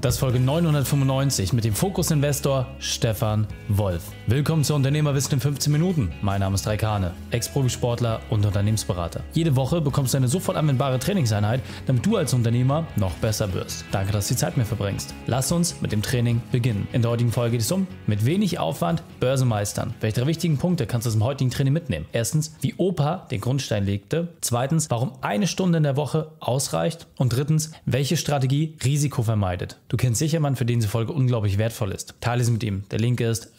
Das ist Folge 995 mit dem Fokus-Investor Stefan Wolf. Willkommen zu Unternehmerwissen in 15 Minuten. Mein Name ist Raik Hane, Ex-Profisportler und Unternehmensberater. Jede Woche bekommst du eine sofort anwendbare Trainingseinheit, damit du als Unternehmer noch besser wirst. Danke, dass du die Zeit mit mir verbringst. Lass uns mit dem Training beginnen. In der heutigen Folge geht es um mit wenig Aufwand Börse meistern. Welche 3 wichtigen Punkte kannst du aus dem heutigen Training mitnehmen? Erstens, wie Opa den Grundstein legte. Zweitens, warum 1 Stunde in der Woche ausreicht. Und drittens, welche Strategie Risiko vermeidet. Du kennst sicher jemanden, für den diese Folge unglaublich wertvoll ist. Teile sie mit ihm. Der Link ist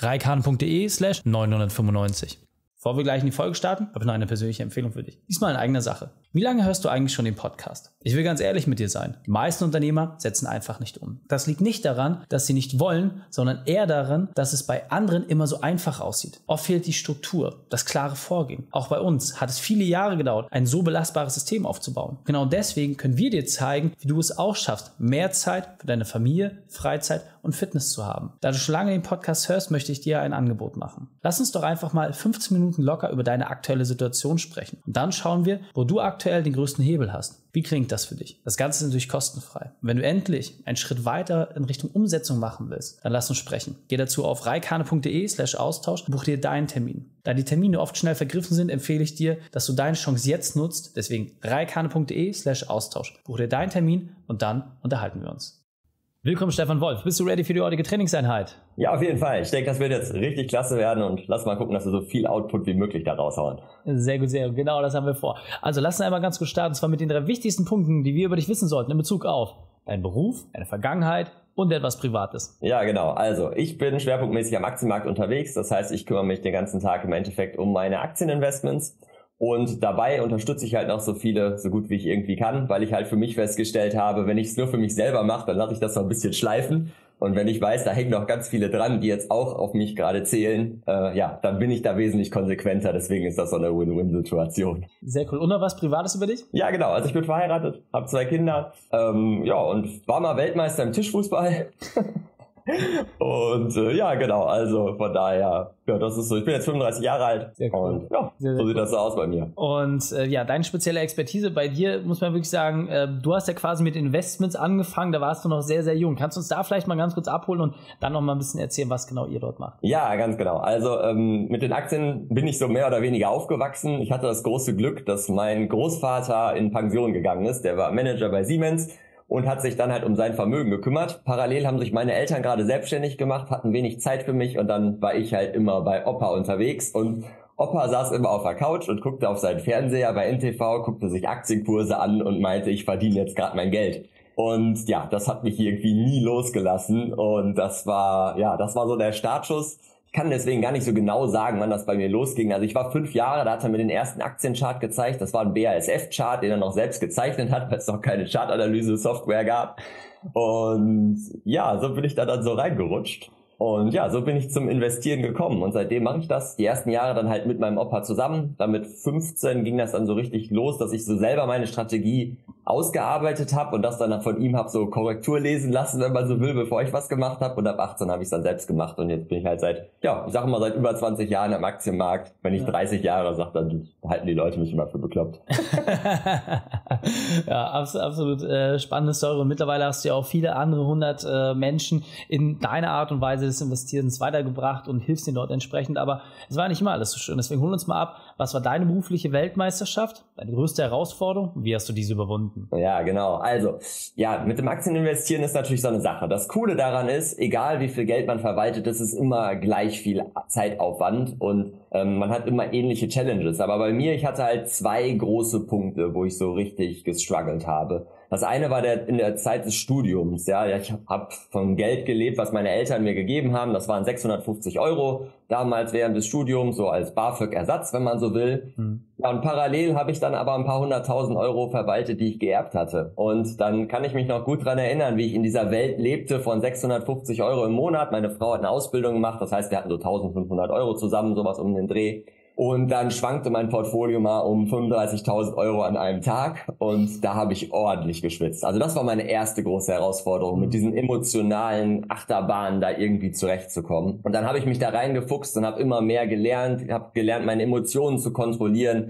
raikhane.de/995. Bevor wir gleich in die Folge starten, habe ich noch eine persönliche Empfehlung für dich. Diesmal in eigener Sache. Wie lange hörst du eigentlich schon den Podcast? Ich will ganz ehrlich mit dir sein. Die meisten Unternehmer setzen einfach nicht um. Das liegt nicht daran, dass sie nicht wollen, sondern eher daran, dass es bei anderen immer so einfach aussieht. Oft fehlt die Struktur, das klare Vorgehen. Auch bei uns hat es viele Jahre gedauert, ein so belastbares System aufzubauen. Genau deswegen können wir dir zeigen, wie du es auch schaffst, mehr Zeit für deine Familie, Freizeit und Fitness zu haben. Da du schon lange den Podcast hörst, möchte ich dir ein Angebot machen. Lass uns doch einfach mal 15 Minuten locker über deine aktuelle Situation sprechen. Und dann schauen wir, wo du aktuell den größten Hebel hast. Wie klingt das für dich? Das Ganze ist natürlich kostenfrei. Und wenn du endlich einen Schritt weiter in Richtung Umsetzung machen willst, dann lass uns sprechen. Geh dazu auf raikhane.de/Austausch und buch dir deinen Termin. Da die Termine oft schnell vergriffen sind, empfehle ich dir, dass du deine Chance jetzt nutzt. Deswegen raikhane.de/Austausch. Buch dir deinen Termin und dann unterhalten wir uns. Willkommen Stefan Wolf. Bist du ready für die heutige Trainingseinheit? Ja, auf jeden Fall. Ich denke, das wird jetzt richtig klasse werden und lass mal gucken, dass wir so viel Output wie möglich da raushauen. Sehr gut, sehr gut. Genau, das haben wir vor. Also lass uns einmal ganz kurz starten, und zwar mit den 3 wichtigsten Punkten, die wir über dich wissen sollten in Bezug auf deinen Beruf, deine Vergangenheit und etwas Privates. Ja, genau. Also ich bin schwerpunktmäßig am Aktienmarkt unterwegs. Das heißt, ich kümmere mich den ganzen Tag im Endeffekt um meine Aktieninvestments. Und dabei unterstütze ich halt noch so viele, so gut wie ich irgendwie kann, weil ich halt für mich festgestellt habe, wenn ich es nur für mich selber mache, dann lasse ich das so ein bisschen schleifen. Und wenn ich weiß, da hängen noch ganz viele dran, die jetzt auch auf mich gerade zählen, dann bin ich da wesentlich konsequenter. Deswegen ist das so eine Win-Win-Situation. Sehr cool. Und noch was Privates über dich? Ja, genau. Also ich bin verheiratet, habe 2 Kinder, und war mal Weltmeister im Tischfußball. Und genau, also von daher, ja, das ist so. Ich bin jetzt 35 Jahre alt. Sehr cool. Und ja, sehr so sieht das so aus bei mir. Und deine spezielle Expertise bei dir, muss man wirklich sagen, du hast ja quasi mit Investments angefangen, da warst du noch sehr, sehr jung. Kannst du uns da vielleicht mal ganz kurz abholen und dann noch mal ein bisschen erzählen, was genau ihr dort macht? Ja, ganz genau. Also mit den Aktien bin ich so mehr oder weniger aufgewachsen. Ich hatte das große Glück, dass mein Großvater in Pension gegangen ist. Der war Manager bei Siemens und hat sich dann halt um sein Vermögen gekümmert. Parallel haben sich meine Eltern gerade selbstständig gemacht, hatten wenig Zeit für mich und dann war ich halt immer bei Opa unterwegs und Opa saß immer auf der Couch und guckte auf seinen Fernseher bei NTV, guckte sich Aktienkurse an und meinte, ich verdiene jetzt gerade mein Geld. Und ja, das hat mich irgendwie nie losgelassen und das war so der Startschuss. Ich kann deswegen gar nicht so genau sagen, wann das bei mir losging. Also ich war 5 Jahre, da hat er mir den ersten Aktienchart gezeigt. Das war ein BASF-Chart, den er noch selbst gezeichnet hat, weil es noch keine Chartanalyse-Software gab. Und ja, so bin ich da dann so reingerutscht. Und ja, so bin ich zum Investieren gekommen und seitdem mache ich das. Die ersten Jahre dann halt mit meinem Opa zusammen. Dann mit 15 ging das dann so richtig los, dass ich so selber meine Strategie ausgearbeitet habe und das dann von ihm habe so Korrektur lesen lassen, wenn man so will, bevor ich was gemacht habe. Und ab 18 habe ich es dann selbst gemacht und jetzt bin ich halt seit über 20 Jahren am Aktienmarkt. Wenn ich 30 Jahre sage, dann halten die Leute mich immer für bekloppt. Ja, absolut spannende Story. Und mittlerweile hast du ja auch viele andere 100 Menschen in deiner Art und Weise des Investierens weitergebracht und hilfst ihnen dort entsprechend. Aber es war nicht immer alles so schön. Deswegen hol uns mal ab, was war deine berufliche Weltmeisterschaft? Deine größte Herausforderung? Wie hast du diese überwunden? Ja, genau. Also, ja, mit dem Aktieninvestieren ist natürlich so eine Sache. Das Coole daran ist, egal wie viel Geld man verwaltet, es ist immer gleich viel Zeitaufwand und man hat immer ähnliche Challenges. Aber bei mir, ich hatte halt 2 große Punkte, wo ich so richtig gestruggelt habe. Das eine war in der Zeit des Studiums. Ja, ich habe von Geld gelebt, was meine Eltern mir gegeben haben. Das waren 650 € damals während des Studiums, so als BAföG-Ersatz, wenn man so will. Ja, und parallel habe ich dann aber ein paar 100.000 € verwaltet, die ich geerbt hatte. Und dann kann ich mich noch gut dran erinnern, wie ich in dieser Welt lebte von 650 € im Monat. Meine Frau hat eine Ausbildung gemacht, das heißt, wir hatten so 1.500 € zusammen, sowas um den Dreh. Und dann schwankte mein Portfolio mal um 35.000 € an einem Tag und da habe ich ordentlich geschwitzt. Also das war meine erste große Herausforderung, mit diesen emotionalen Achterbahnen da irgendwie zurechtzukommen. Und dann habe ich mich da reingefuchst und habe immer mehr gelernt, habe gelernt, meine Emotionen zu kontrollieren,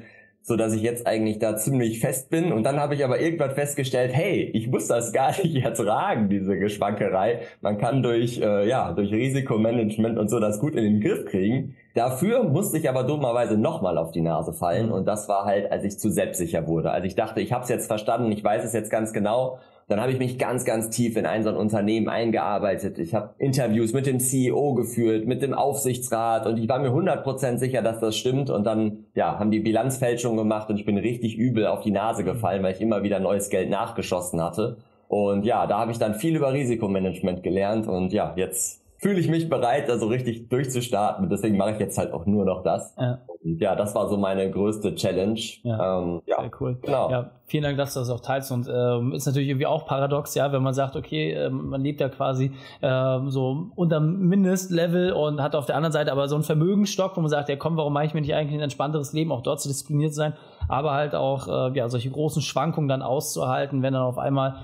so dass ich jetzt eigentlich da ziemlich fest bin. Und dann habe ich aber irgendwann festgestellt, hey, ich muss das gar nicht ertragen, diese Geschwankerei. Man kann durch Risikomanagement und so das gut in den Griff kriegen. Dafür musste ich aber dummerweise nochmal auf die Nase fallen. Und das war halt, als ich zu selbstsicher wurde. Also ich dachte, ich habe es jetzt verstanden, ich weiß es jetzt ganz genau. Dann habe ich mich ganz, ganz tief in so ein Unternehmen eingearbeitet. Ich habe Interviews mit dem CEO geführt, mit dem Aufsichtsrat und ich war mir 100% sicher, dass das stimmt. Und dann haben die Bilanzfälschung gemacht und ich bin richtig übel auf die Nase gefallen, weil ich immer wieder neues Geld nachgeschossen hatte. Und da habe ich dann viel über Risikomanagement gelernt und jetzt fühle ich mich bereit, also richtig durchzustarten. Deswegen mache ich jetzt halt auch nur noch das. Ja. Und das war so meine größte Challenge. Ja, sehr cool. Genau. Ja, vielen Dank, dass du das auch teilst. Und ist natürlich irgendwie auch paradox, wenn man sagt, okay, man lebt ja quasi so unter Mindestlevel und hat auf der anderen Seite aber so einen Vermögensstock, wo man sagt, komm, warum mache ich mir nicht eigentlich ein entspannteres Leben, auch dort zu diszipliniert zu sein, aber halt auch solche großen Schwankungen dann auszuhalten, wenn dann auf einmal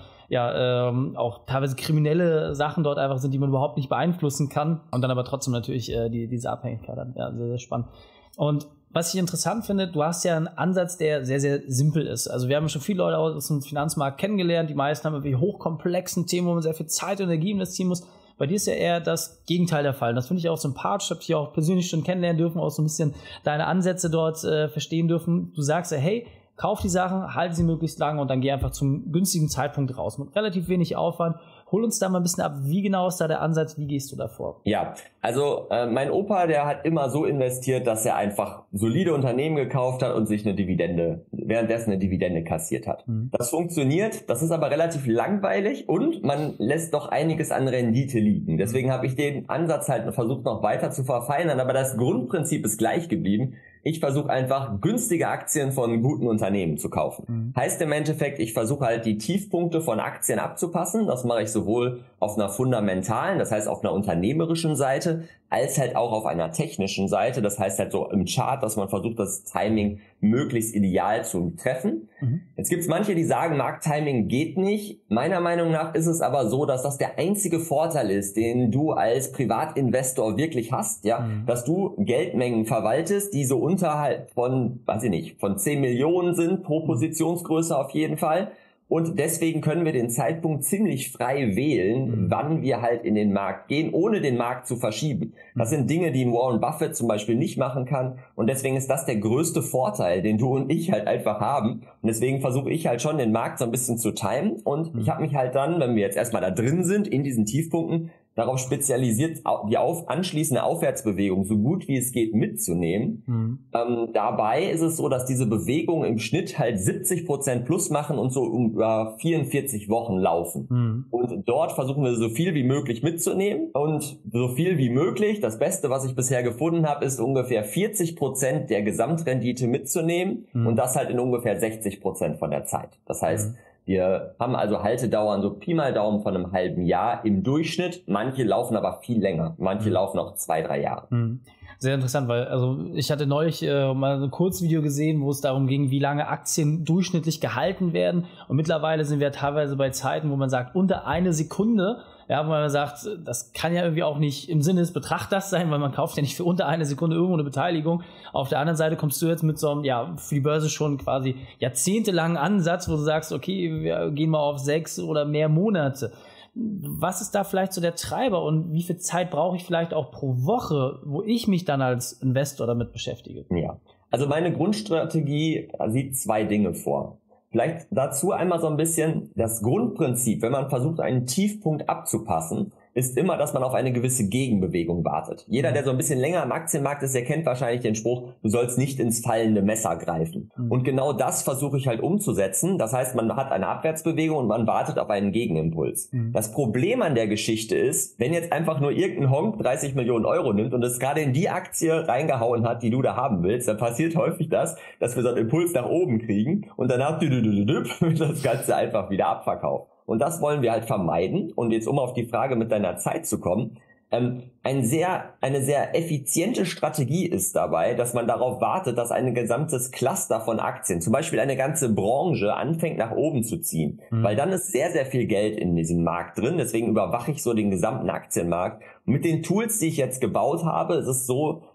auch teilweise kriminelle Sachen dort einfach sind, die man überhaupt nicht beeinflussen kann und dann aber trotzdem natürlich diese Abhängigkeit hat. Ja, sehr, sehr spannend. Und was ich interessant finde, du hast ja einen Ansatz, der sehr, sehr simpel ist. Also wir haben schon viele Leute aus dem Finanzmarkt kennengelernt, die meisten haben irgendwie hochkomplexen Themen, wo man sehr viel Zeit und Energie investieren muss. Bei dir ist ja eher das Gegenteil der Fall. Das finde ich auch sympathisch. Ich habe dich auch persönlich schon kennenlernen dürfen, auch so ein bisschen deine Ansätze dort verstehen dürfen. Du sagst ja, hey, kauf die Sachen, halte sie möglichst lange und dann geh einfach zum günstigen Zeitpunkt raus. Mit relativ wenig Aufwand. Hol uns da mal ein bisschen ab. Wie genau ist da der Ansatz? Wie gehst du da vor? Ja, also mein Opa, der hat immer so investiert, dass er einfach solide Unternehmen gekauft hat und sich währenddessen eine Dividende kassiert hat. Das funktioniert, das ist aber relativ langweilig und man lässt doch einiges an Rendite liegen. Deswegen habe ich den Ansatz halt versucht noch weiter zu verfeinern, aber das Grundprinzip ist gleich geblieben. Ich versuche einfach günstige Aktien von guten Unternehmen zu kaufen. Heißt im Endeffekt, ich versuche halt die Tiefpunkte von Aktien abzupassen. Das mache ich sowohl auf einer fundamentalen, das heißt auf einer unternehmerischen Seite, als halt auch auf einer technischen Seite. Das heißt halt so im Chart, dass man versucht, das Timing möglichst ideal zu treffen. Jetzt gibt es manche, die sagen, Markttiming geht nicht. Meiner Meinung nach ist es aber so, dass das der einzige Vorteil ist, den du als Privatinvestor wirklich hast, dass du Geldmengen verwaltest, die so unterhalb von, von 10 Millionen sind pro Positionsgröße auf jeden Fall. Und deswegen können wir den Zeitpunkt ziemlich frei wählen, wann wir halt in den Markt gehen, ohne den Markt zu verschieben. Das sind Dinge, die Warren Buffett zum Beispiel nicht machen kann. Und deswegen ist das der größte Vorteil, den du und ich halt einfach haben. Und deswegen versuche ich halt schon, den Markt so ein bisschen zu timen. Und ich habe mich halt dann, wenn wir jetzt erstmal da drin sind, in diesen Tiefpunkten, darauf spezialisiert, die anschließende Aufwärtsbewegung so gut wie es geht mitzunehmen. Dabei ist es so, dass diese Bewegungen im Schnitt halt 70% plus machen und so über 44 Wochen laufen. Und dort versuchen wir so viel wie möglich mitzunehmen und so viel wie möglich, das Beste, was ich bisher gefunden habe, ist ungefähr 40% der Gesamtrendite mitzunehmen und das halt in ungefähr 60% von der Zeit. Das heißt, wir haben also Haltedauern so Pi mal Daumen von einem halben Jahr im Durchschnitt. Manche laufen aber viel länger. Manche laufen auch 2-3 Jahre. Sehr interessant, weil ich hatte neulich mal ein Kurzvideo gesehen, wo es darum ging, wie lange Aktien durchschnittlich gehalten werden. Und mittlerweile sind wir teilweise bei Zeiten, wo man sagt, unter eine Sekunde. Ja, wo man sagt, das kann ja irgendwie auch nicht im Sinne des Betrachters sein, weil man kauft ja nicht für unter eine Sekunde irgendwo eine Beteiligung. Auf der anderen Seite kommst du jetzt mit so einem, für die Börse schon quasi jahrzehntelangen Ansatz, wo du sagst, okay, wir gehen mal auf 6 oder mehr Monate. Was ist da vielleicht so der Treiber und wie viel Zeit brauche ich vielleicht auch pro Woche, wo ich mich dann als Investor damit beschäftige? Ja, also meine Grundstrategie sieht 2 Dinge vor. Vielleicht dazu einmal so ein bisschen das Grundprinzip, wenn man versucht, einen Tiefpunkt abzupassen, ist immer, dass man auf eine gewisse Gegenbewegung wartet. Jeder, der so ein bisschen länger im Aktienmarkt ist, der kennt wahrscheinlich den Spruch, du sollst nicht ins fallende Messer greifen. Und genau das versuche ich halt umzusetzen. Das heißt, man hat eine Abwärtsbewegung und man wartet auf einen Gegenimpuls. Das Problem an der Geschichte ist, wenn jetzt einfach nur irgendein Honk 30 Millionen Euro nimmt und es gerade in die Aktie reingehauen hat, die du da haben willst, dann passiert häufig das, dass wir so einen Impuls nach oben kriegen und danach wird das Ganze einfach wieder abverkauft. Und das wollen wir halt vermeiden. Und jetzt, um auf die Frage mit deiner Zeit zu kommen, eine sehr effiziente Strategie ist dabei, dass man darauf wartet, dass ein gesamtes Cluster von Aktien, zum Beispiel eine ganze Branche, anfängt nach oben zu ziehen. Weil dann ist sehr, sehr viel Geld in diesem Markt drin. Deswegen überwache ich so den gesamten Aktienmarkt. Und mit den Tools, die ich jetzt gebaut habe, ist es so,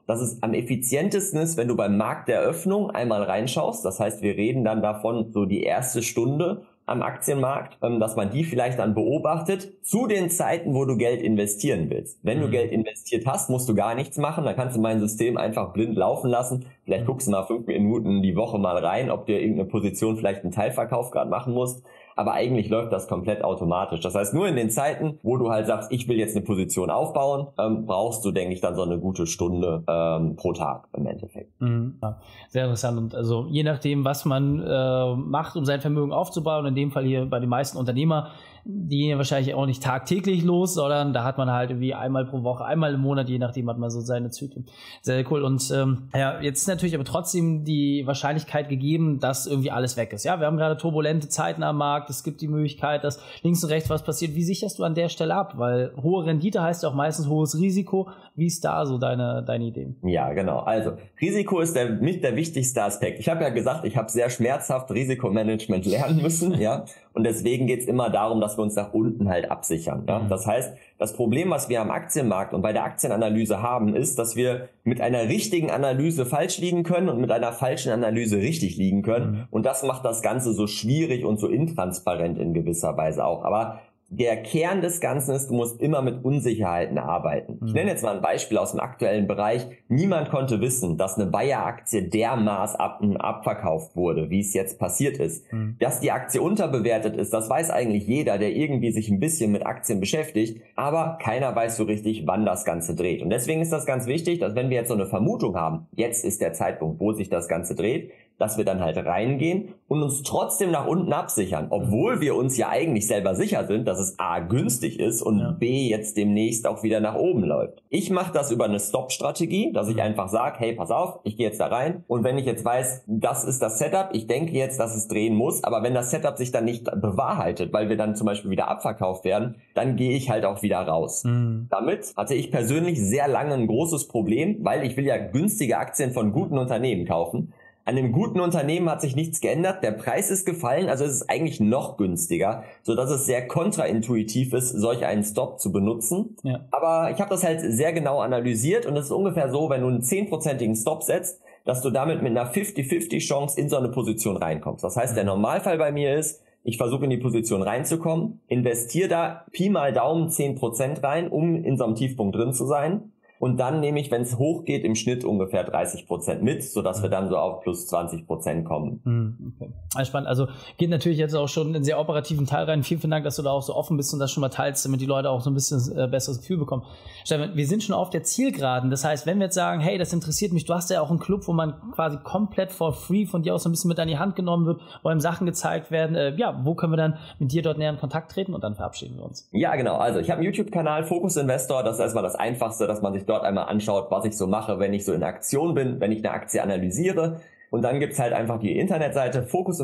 dass es am effizientesten ist, wenn du beim Markteröffnung einmal reinschaust. Das heißt, wir reden dann davon, so die erste Stunde am Aktienmarkt, dass man die vielleicht dann beobachtet zu den Zeiten, wo du Geld investieren willst. Wenn du Geld investiert hast, musst du gar nichts machen, dann kannst du mein System einfach blind laufen lassen. Vielleicht guckst du mal 5 Minuten die Woche mal rein, ob dir irgendeine Position vielleicht einen Teilverkauf gerade machen musst. Aber eigentlich läuft das komplett automatisch. Das heißt, nur in den Zeiten, wo du halt sagst, ich will jetzt eine Position aufbauen, brauchst du, denke ich, dann so eine gute Stunde pro Tag im Endeffekt. Ja, sehr interessant. Und also je nachdem, was man macht, um sein Vermögen aufzubauen, in dem Fall hier bei den meisten Unternehmer, die gehen ja wahrscheinlich auch nicht tagtäglich los, sondern da hat man halt irgendwie einmal pro Woche, einmal im Monat, je nachdem hat man so seine Zyklen. Sehr, sehr cool. Und ja, jetzt ist natürlich aber trotzdem die Wahrscheinlichkeit gegeben, dass irgendwie alles weg ist. Ja, wir haben gerade turbulente Zeiten am Markt, es gibt die Möglichkeit, dass links und rechts was passiert. Wie sicherst du an der Stelle ab? Weil hohe Rendite heißt ja auch meistens hohes Risiko. Wie ist da so deine Idee? Ja, genau. Also Risiko ist mit der wichtigste Aspekt. Ich habe ja gesagt, ich habe sehr schmerzhaft Risikomanagement lernen müssen, ja. Und deswegen geht's immer darum, dass wir uns nach unten halt absichern. Ja? Das heißt, das Problem, was wir am Aktienmarkt und bei der Aktienanalyse haben, ist, dass wir mit einer richtigen Analyse falsch liegen können und mit einer falschen Analyse richtig liegen können. Und das macht das Ganze so schwierig und so intransparent in gewisser Weise auch. Aber der Kern des Ganzen ist, du musst immer mit Unsicherheiten arbeiten. Ich nenne jetzt mal ein Beispiel aus dem aktuellen Bereich. Niemand konnte wissen, dass eine Bayer-Aktie dermaßen abverkauft wurde, wie es jetzt passiert ist. Dass die Aktie unterbewertet ist, das weiß eigentlich jeder, der irgendwie sich ein bisschen mit Aktien beschäftigt. Aber keiner weiß so richtig, wann das Ganze dreht. Und deswegen ist das ganz wichtig, dass wenn wir jetzt so eine Vermutung haben, jetzt ist der Zeitpunkt, wo sich das Ganze dreht, dass wir dann halt reingehen und uns trotzdem nach unten absichern, obwohl wir uns ja eigentlich selber sicher sind, dass es A günstig ist und B jetzt demnächst auch wieder nach oben läuft. Ich mache das über eine Stop-Strategie, dass ich einfach sage, hey, pass auf, ich gehe jetzt da rein und wenn ich jetzt weiß, das ist das Setup, ich denke jetzt, dass es drehen muss, aber wenn das Setup sich dann nicht bewahrheitet, weil wir dann zum Beispiel wieder abverkauft werden, dann gehe ich halt auch wieder raus. Damit hatte ich persönlich sehr lange ein großes Problem, weil ich will ja günstige Aktien von guten Unternehmen kaufen. An dem guten Unternehmen hat sich nichts geändert, der Preis ist gefallen, also es ist eigentlich noch günstiger, sodass es sehr kontraintuitiv ist, solch einen Stop zu benutzen. Ja. Aber ich habe das halt sehr genau analysiert und es ist ungefähr so, wenn du einen 10%igen Stop setzt, dass du damit mit einer 50-50 Chance in so eine Position reinkommst. Das heißt, der Normalfall bei mir ist, ich versuche in die Position reinzukommen, investiere da Pi mal Daumen 10% rein, um in so einem Tiefpunkt drin zu sein. Und dann nehme ich, wenn es hochgeht, im Schnitt ungefähr 30% mit, sodass wir dann so auf plus 20% kommen. Okay. Also spannend. Also geht natürlich jetzt auch schon in einen sehr operativen Teil rein. Vielen Dank, dass du da auch so offen bist und das schon mal teilst, damit die Leute auch so ein bisschen besseres Gefühl bekommen. Stefan, wir sind schon auf der Zielgeraden. Das heißt, wenn wir jetzt sagen, hey, das interessiert mich, du hast ja auch einen Club, wo man quasi komplett for free von dir aus so ein bisschen mit an die Hand genommen wird, wo einem Sachen gezeigt werden. Wo können wir dann mit dir dort näher in Kontakt treten und dann verabschieden wir uns? Ja, genau. Also ich habe einen YouTube-Kanal, Focus Investor. Das ist erstmal das Einfachste, dass man sich dort einmal anschaut, was ich so mache, wenn ich so in Aktion bin, wenn ich eine Aktie analysiere. Und dann gibt's halt einfach die Internetseite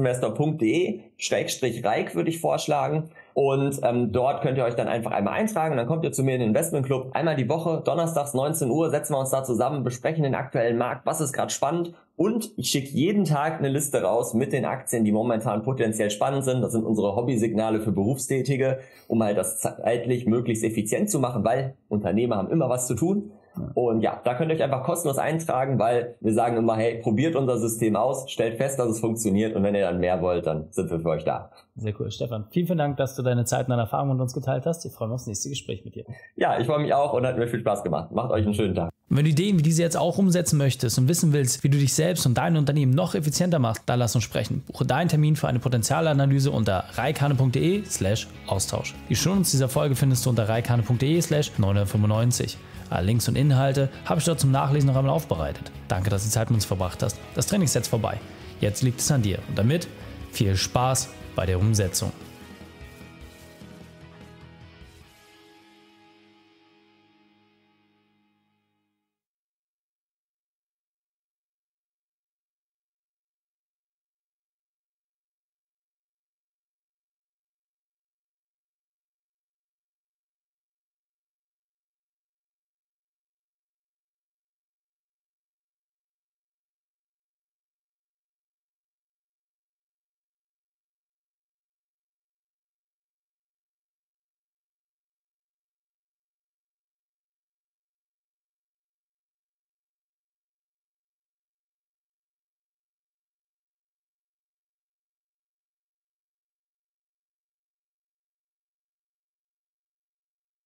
focusinvestor.de/Reik würde ich vorschlagen. Und dort könnt ihr euch dann einfach einmal eintragen. Dann kommt ihr zu mir in den Investmentclub. Einmal die Woche, donnerstags 19 Uhr, setzen wir uns da zusammen, besprechen den aktuellen Markt, was ist gerade spannend. Und ich schicke jeden Tag eine Liste raus mit den Aktien, die momentan potenziell spannend sind. Das sind unsere Hobbysignale für Berufstätige, um halt das zeitlich möglichst effizient zu machen, weil Unternehmer haben immer was zu tun. Und ja, da könnt ihr euch einfach kostenlos eintragen, weil wir sagen immer, hey, probiert unser System aus, stellt fest, dass es funktioniert und wenn ihr dann mehr wollt, dann sind wir für euch da. Sehr cool. Stefan, vielen Dank, dass du deine Zeit und deine Erfahrungen mit uns geteilt hast. Ich freue mich aufs nächste Gespräch mit dir. Ja, ich freue mich auch und hat mir viel Spaß gemacht. Macht euch einen schönen Tag. Und wenn du Ideen wie diese jetzt auch umsetzen möchtest und wissen willst, wie du dich selbst und dein Unternehmen noch effizienter machst, dann lass uns sprechen. Buche deinen Termin für eine Potenzialanalyse unter reikane.de/Austausch. Die Shownotes dieser Folge findest du unter reikane.de/995. Alle Links und Inhalte habe ich dort zum Nachlesen noch einmal aufbereitet. Danke, dass du Zeit mit uns verbracht hast. Das Training ist jetzt vorbei. Jetzt liegt es an dir. Und damit viel Spaß bei der Umsetzung.